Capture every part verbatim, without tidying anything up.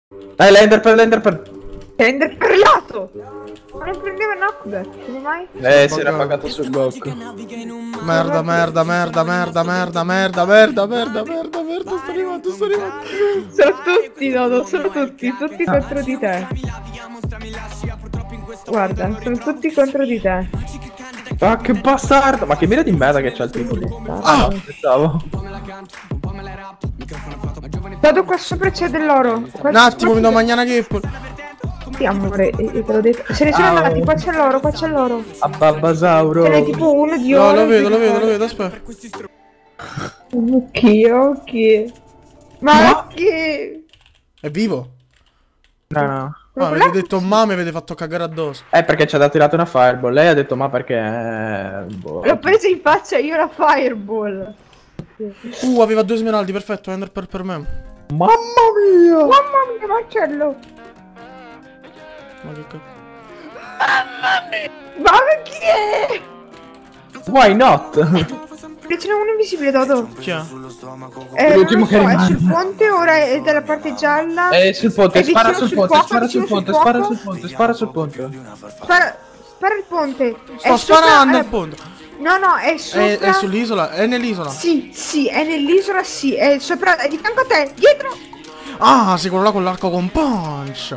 Dai, l'Enderpearl, l'Enderpearl. Ender per lato! Ma non prendeva knockback, come mai? Eh, si era pagato sul Goku. Merda, merda, merda, merda, merda, merda, merda, merda, merda, merda, sto arrivando, sto arrivando. Sono tutti, Dodo, sono tutti, tutti contro di te. Guarda, sono tutti contro di te. Ah, che bastardo! Ma che mira di merda che c'ha il tipo lì. Ah, no, pensavo. Dodo, qua sopra c'è dell'oro. Un attimo, mi do magnana che... Sì, amore, te l'ho detto. Se ne sono andati, qua c'è l'oro, qua c'è l'oro. A Babbasauro. Ce n'è tipo uno di No, oro. lo vedo, lo vedo, lo vedo, aspetta. Ok, ok. Ma che? È vivo? No, no. Ah, avete detto ma mi avete fatto cagare addosso. Eh, perché ci ha tirato una fireball. Lei ha detto ma perché... eh, boh. L'ho presa in faccia io la fireball. Uh, aveva due smeraldi, perfetto, Ender per, per me. Mamma mia! Mamma mia, Marcello. Ma che cazzo? Ma chi è? Why not? Che ce n'è uno invisibile, Dodo. Chi è? Eh, L'ultimo non lo so, che è rimane. sul ponte, ora è dalla parte gialla. Eh, sul ponte, È spara vicino sul sul ponte, fuoco, spara sul vicino ponte, sul spara fuoco. sul ponte, spara sul ponte. Spara, spara il ponte. Sto È sopra- sparando eh, al ponte. No, no, è sopra. È, è sull'isola, è nell'isola. Sì, sì, è nell'isola, sì. È sopra, è di fianco a te, dietro. Ah, sei quello là con l'arco con punch.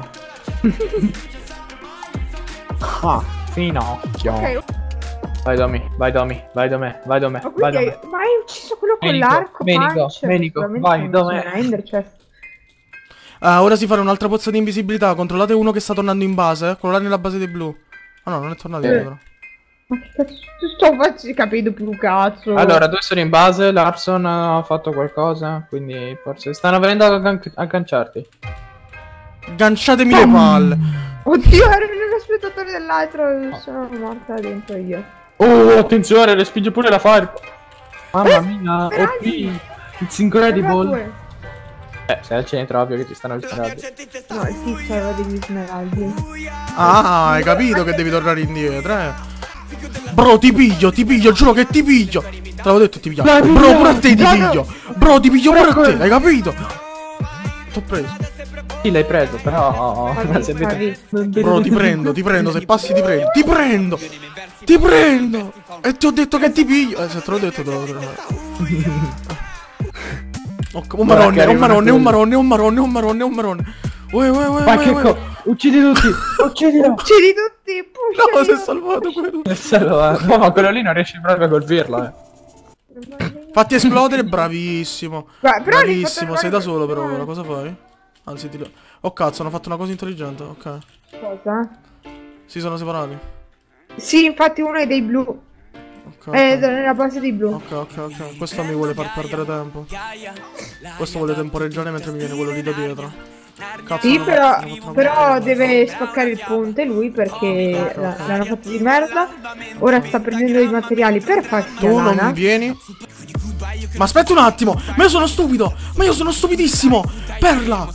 Ah, finocchio. Ok, Vai Domi, vai Domi, vai da me, vai da me, ma vai da quindi me. hai, ma hai ucciso quello con Menico, l'arco? Menico, punch? Menico, Sicuramente vai, non dov'è? c'è una Ender chest. Ah, ora si farà un'altra pozza di invisibilità. Controllate uno che sta tornando in base. Quello là nella base dei blu. Ah no, non è tornato Eh. indietro. Ma che cazzo sto facendo? Capito più cazzo. Allora, due sono in base, Larson ha fatto qualcosa, quindi forse stanno venendo a aggan- agganciarti. Ganciatemi le palle. Oddio, ero nello spettatore dell'altro. Sono morta dentro io. Oh, attenzione, respinge pure la fire. Mamma mia, O P. smeraldi. It's incredible. Due. Eh, sei al centro, ovvio che ci stanno gli smeraldi. No, il tizio aveva degli smeraldi. Ah, hai capito che devi tornare indietro, eh. Bro, ti piglio, ti piglio, giuro che ti piglio. Te l'avevo detto ti piglio. Dai, Bro, pigliamo. pure a te ti Dai, piglio. Bro, ti piglio pure a te, Ecco. hai capito? T'ho preso. Sì, l'hai preso, però... Favi, favi. Bro, ti prendo, ti prendo, se passi ti prendo. Ti prendo. Ti prendo. E ti ho detto che ti piglio. Eh, se te l'ho detto te l'ho detto. Ok, un marone, un marone, un marone, un marone, un marone, un marone. Uè, uè, uè, Ma uè, che uè. co... Uccidi tutti! Uccidilo! Uccidi tutti, No, pushali. si è salvato quello. No, ma quello lì non riesci proprio a colpirlo, eh. Fatti esplodere, bravissimo. Guarda, però li Bravissimo, fatto sei da arrivare- solo però no. ora, cosa fai? Anzi, ti... Oh cazzo, hanno fatto una cosa intelligente, ok. Cosa? Si sono separati. Sì, infatti uno è dei blu. Ok, È ok. nella base dei blu. Ok, ok, ok. Questo mi vuole far perdere tempo. Questo vuole temporeggiare mentre mi viene quello lì da dietro. Cazzo, Sì, hanno però, fatto- hanno fatto una però cosa. deve spaccare il ponte lui perché la- l'hanno fatto di merda. Ora sta prendendo i materiali per farsi Tu la lana. non vieni. Ma aspetta un attimo. Ma io sono stupido. Ma io sono stupidissimo. Perla.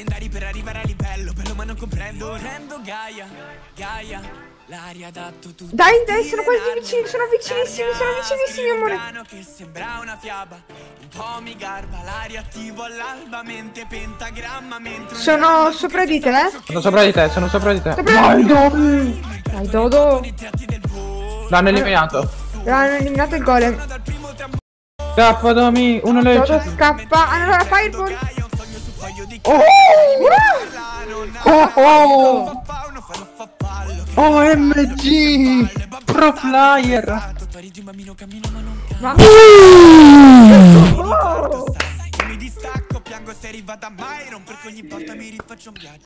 Dai, dai, sono quasi vicini, sono vicinissimi, sono vicinissimi, amore. Sono sopra di te, eh? Sono sopra di te, sono sopra di te. Sopra di te. Dai, Dodo. L'hanno eliminato. Hanno eliminato il golem. Scappa, Domi, uno le Dodo scappa. Allora, fireball. Oh! Oh oh! O M G! Pro player! Ma... Mi distacco, piango se arrivata mai, romper che ogni volta mi rifaccio un viaggio.